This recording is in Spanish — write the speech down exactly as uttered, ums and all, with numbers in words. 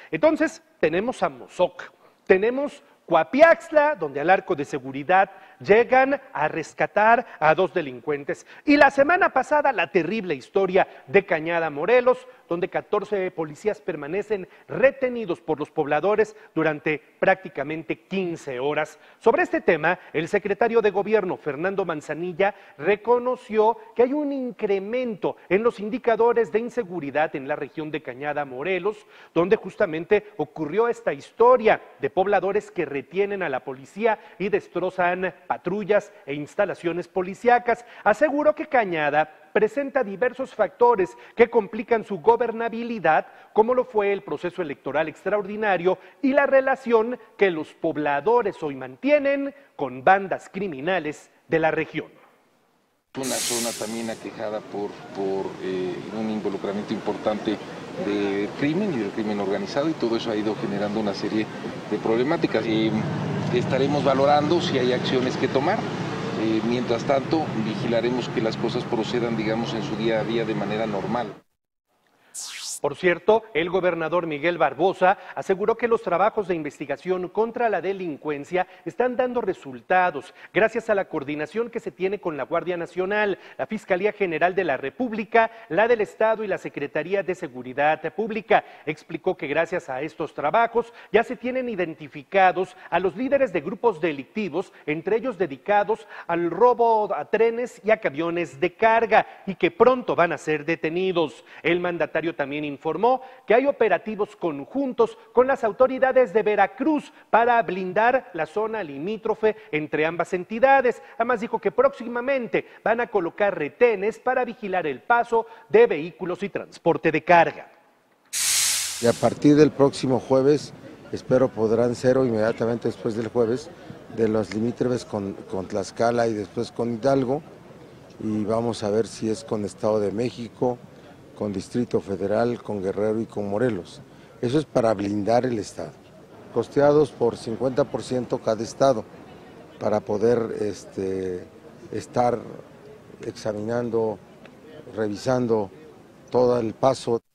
Entonces, tenemos a Mozoc, tenemos Coapiaxtla, donde al arco de seguridad llegan a rescatar a dos delincuentes. Y la semana pasada, la terrible historia de Cañada, Morelos, donde catorce policías permanecen retenidos por los pobladores durante prácticamente quince horas. Sobre este tema, el secretario de Gobierno, Fernando Manzanilla, reconoció que hay un incremento en los indicadores de inseguridad en la región de Cañada, Morelos, donde justamente ocurrió esta historia de pobladores que retienen a la policía y destrozan patrullas e instalaciones policíacas. Aseguró que Cañada presenta diversos factores que complican su gobernabilidad, como lo fue el proceso electoral extraordinario y la relación que los pobladores hoy mantienen con bandas criminales de la región. Una zona también aquejada por, por eh, un involucramiento importante de crimen y del crimen organizado, y todo eso ha ido generando una serie de problemáticas. Eh, estaremos valorando si hay acciones que tomar. Eh, mientras tanto, vigilaremos que las cosas procedan, digamos, en su día a día de manera normal. Por cierto, el gobernador Miguel Barbosa aseguró que los trabajos de investigación contra la delincuencia están dando resultados gracias a la coordinación que se tiene con la Guardia Nacional, la Fiscalía General de la República, la del Estado y la Secretaría de Seguridad Pública. Explicó que gracias a estos trabajos ya se tienen identificados a los líderes de grupos delictivos, entre ellos dedicados al robo a trenes y a camiones de carga, y que pronto van a ser detenidos. El mandatario también informó que hay operativos conjuntos con las autoridades de Veracruz para blindar la zona limítrofe entre ambas entidades. Además dijo que próximamente van a colocar retenes para vigilar el paso de vehículos y transporte de carga. Y a partir del próximo jueves, espero podrán ser, o inmediatamente después del jueves, de los limítrofes con, con Tlaxcala y después con Hidalgo, y vamos a ver si es con Estado de México, con Distrito Federal, con Guerrero y con Morelos. Eso es para blindar el Estado. Costeados por cincuenta por ciento cada Estado, para poder este, estar examinando, revisando todo el paso.